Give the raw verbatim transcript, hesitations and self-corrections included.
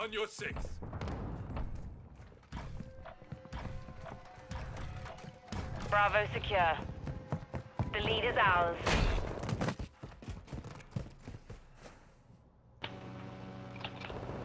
On your six. Bravo secure. The lead is ours.